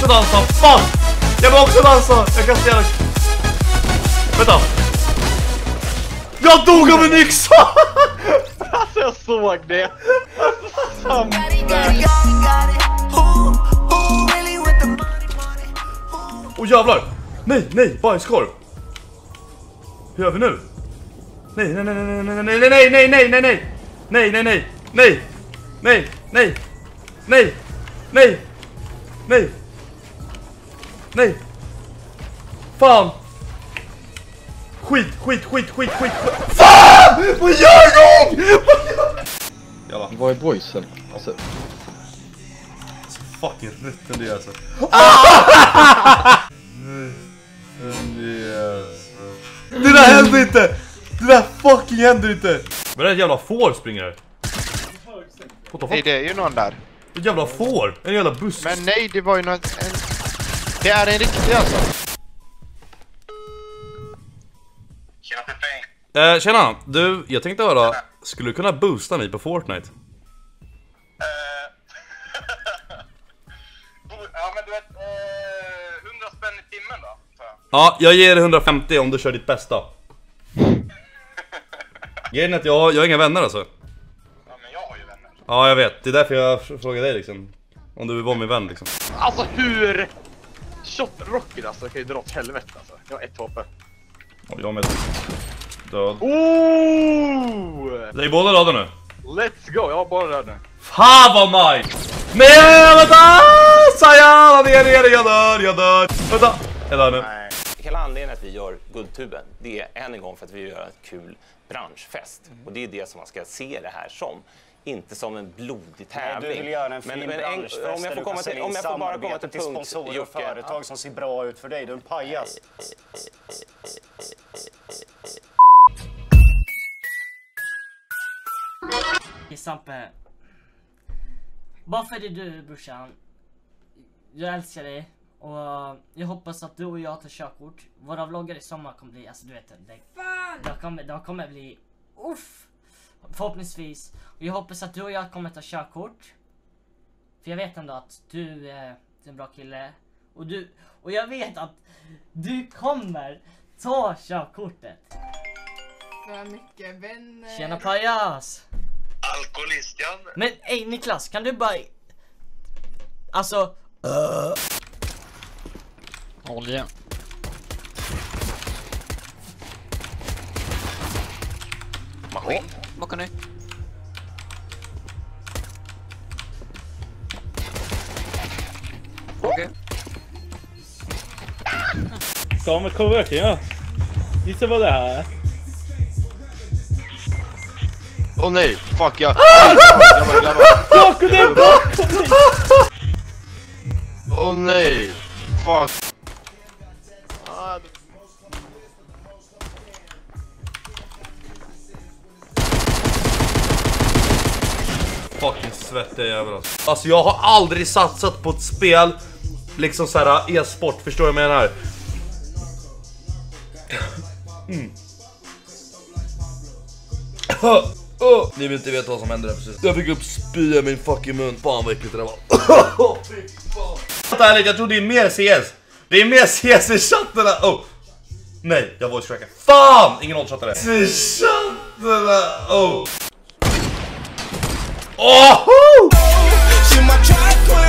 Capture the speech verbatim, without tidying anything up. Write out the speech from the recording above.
också dansa. Fan! Jag vill också dansa. Jag kan ställa. Vänta. Jag dog av en yxa! Alltså jag såg det. Åh oh, jävlar. Nej, nej, bajskorv. Hur gör vi nu? Nej, nej, nej, nej, nej, nej, nej, nej, nej, nej, nej. Nej, nej, nej. Nej. Nej, nej. Nej. Nej. Nej. Nej. Fan. Skit, skit, skit, skit, skit. Fan! Vad gör de? Jalla. Vad är boysen? Alltså. Fucking rutten det är alltså. Ah! Det där händer inte! Det där fucking händer inte! Men det är ett jävla får springer här. Nej, det är ju någon där. Ett jävla får, en jävla buss. Men nej, det var ju någon... En... Det är en riktig alltså. Tjena Pepe. Eh, tjena, du, jag tänkte höra, skulle du kunna boosta mig på Fortnite? Uh, ja men du vet, uh, hundra spänn i timmen då? Ja, jag ger dig hundrafemtio om du kör ditt bästa. Grejen är att jag, jag har inga vänner alltså. Ja men jag har ju vänner. Ja jag vet, det är därför jag frågar dig liksom. Om du vill vara min vän liksom. Alltså hur... Shot Rocket alltså, kan ju dra åt helvete alltså. Jag har ett H P. Ja, jag med. Död. Oh! Det är båda döda nu. Let's go, jag har bara död nu. Fan vad nice! Nej, vänta! Saja, ner, ner, jag dör, jag dör. Vänta, jag dör nu. Nej. Hela anledningen att vi gör Guldtuben, det är än en gång för att vi gör en kul branschfest. Mm. Och det är det som man ska se det här som. Inte som en blodig tävling. Nej, du vill göra en fin men, men branschfest en, om jag får komma till, om jag får bara komma till, till punkt, sponsorer och företag ja. Som ser bra ut för dig, du är en pajas. Sampe, bara för det du brorsan, jag älskar dig och jag hoppas att du och jag tar körkort. Våra vloggar i sommar kommer bli, alltså du vet det, det kommer, det kommer bli uff, förhoppningsvis. Och jag hoppas att du och jag kommer ta körkort. För jag vet ändå att du är en bra kille och du, och jag vet att du kommer ta körkortet. För mycket vänner. Tjena pajas. Alkoholisten. Men ey Niklas, kan du bara... Alltså... Uh... Olja. Maskin. Vad kan ni? Okej. Ska med coverten ja. Gissa vad det här är. Åh oh, nej, fuck jag. Jakob, det är bort! Åh oh, nej, fuck. Fucking svettiga jävlar. Alltså jag har aldrig satsat på ett spel liksom så här e-sport, förstår jag vad jag menar? Mm. Oh, ni vill inte veta vad som hände där precis. Jag fick upp spya i min fucking mun. Fan vad äckligt det var. Oh, fy fan. Vänta ärligt, jag tror det är mer C S. Det är mer C S i chatten där. Oh. Nej, jag voice tracker. Fan! Ingen oddchattare. I chatten där. Oh. Oh!